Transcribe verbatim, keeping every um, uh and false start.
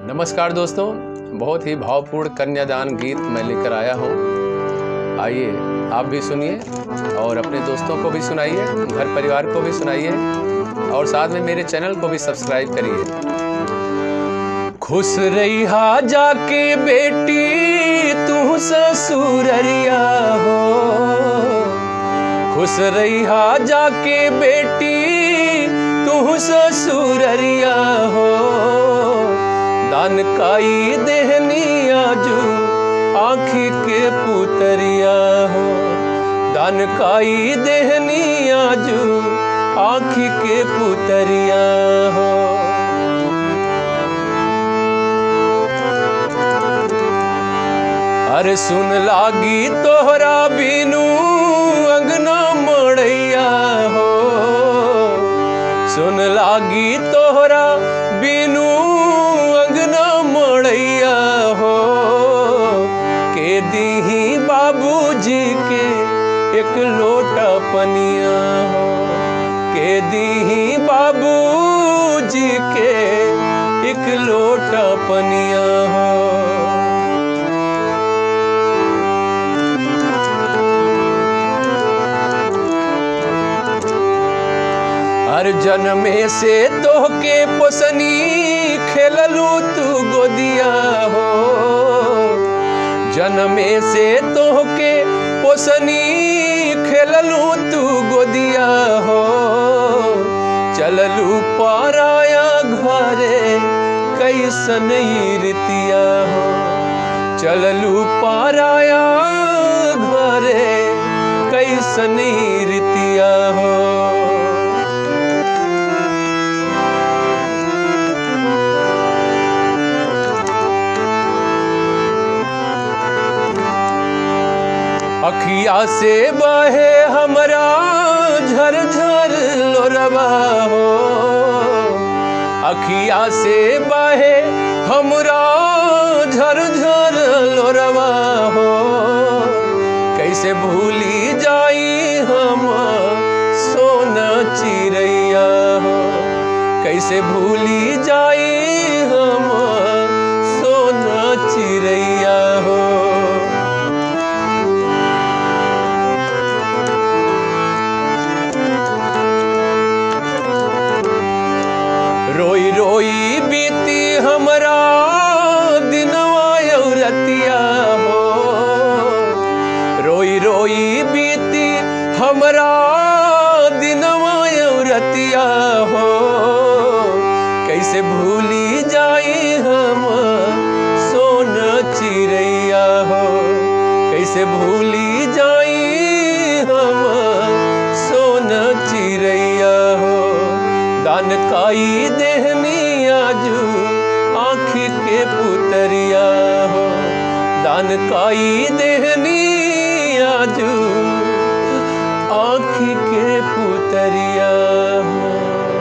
नमस्कार दोस्तों, बहुत ही भावपूर्ण कन्यादान गीत मैं लेकर आया हूँ। आइए आप भी सुनिए और अपने दोस्तों को भी सुनाइए, घर परिवार को भी सुनाइए और साथ में मेरे चैनल को भी सब्सक्राइब करिए। खुश रहिहा जाके बेटी तू ससुररिया हो, खुश रहिहा जाके बेटी तू ससुररिया हो। दान काई देहनी आजू आँखी के पुतरिया हो, दान काई देहनी आजू आँखी के पुतरिया हो। अरे सुन लागी तोहरा बिनु अंगना मड़ैया हो, सुन लागी तोहरा बिनु अंगना मड़ैया हो। के दीही बाबूजी के एक लोटा पनिया हो, के दीही बाबूजी के एक लोटा पनिया हो। हर जन्मे से तोहके पोसनी खेललू तू गोदिया हो, जन्मे से तोहके पोसनी खेललू तू गोदिया हो। चललू पाराया घरे कैसन रीतिया हो, चललू पाराया घरे कैसन रीतिया हो। अखिया से बहे हमरा झरझर लोरवा हो, अखिया से बहे हमरा झरझर लोरवा हो। कैसे भूली जाई हम सोना चिड़ैया हो, कैसे भूली जाई हम सोना चिड़ैया हो। रोई रोई बीती हमरा दिनवा रतिया हो, रोई रोई बीती हमरा दिनवा रतिया हो। कैसे भूली जाई हम सोना चिड़ैया हो, कैसे भूली जाई हम सोना चिड़ैया हो। दान काई देहनी आजू आँखी के पुतरिया हो, दान काई देहनी आजू आँखी के पुतरिया हो।